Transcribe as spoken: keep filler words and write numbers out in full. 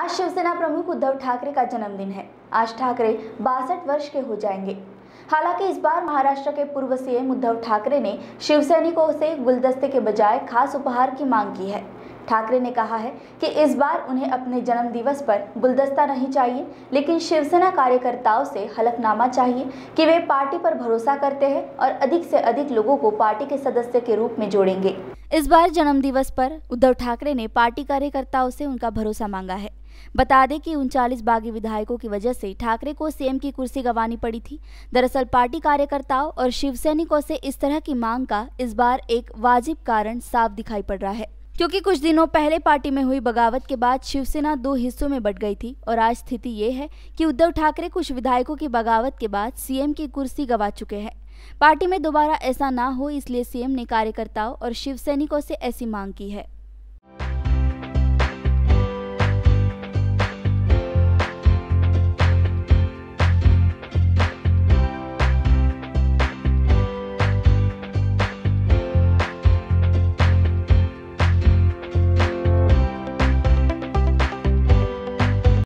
आज शिवसेना प्रमुख उद्धव ठाकरे का जन्मदिन है। आज ठाकरे बासठ वर्ष के हो जाएंगे। हालांकि इस बार महाराष्ट्र के पूर्व सीएम उद्धव ठाकरे ने शिवसैनिकों से गुलदस्ते के बजाय खास उपहार की मांग की है। ठाकरे ने कहा है कि इस बार उन्हें अपने जन्म दिवस पर गुलदस्ता नहीं चाहिए, लेकिन शिवसेना कार्यकर्ताओं से हलफनामा चाहिए कि वे पार्टी पर भरोसा करते हैं और अधिक से अधिक लोगों को पार्टी के सदस्य के रूप में जोड़ेंगे। इस बार जन्म दिवस पर उद्धव ठाकरे ने पार्टी कार्यकर्ताओं से उनका भरोसा मांगा है। बता दें कि उनचालीस बागी विधायकों की वजह से ठाकरे को सीएम की कुर्सी गंवानी पड़ी थी। दरअसल पार्टी कार्यकर्ताओं और शिवसैनिकों से इस तरह की मांग का इस बार एक वाजिब कारण साफ दिखाई पड़ रहा है, क्योंकि कुछ दिनों पहले पार्टी में हुई बगावत के बाद शिवसेना दो हिस्सों में बंट गई थी और आज स्थिति ये है कि उद्धव ठाकरे कुछ विधायकों की बगावत के बाद सीएम की कुर्सी गंवा चुके हैं। पार्टी में दोबारा ऐसा ना हो, इसलिए सीएम ने कार्यकर्ताओं और शिवसैनिकों से ऐसी मांग की है।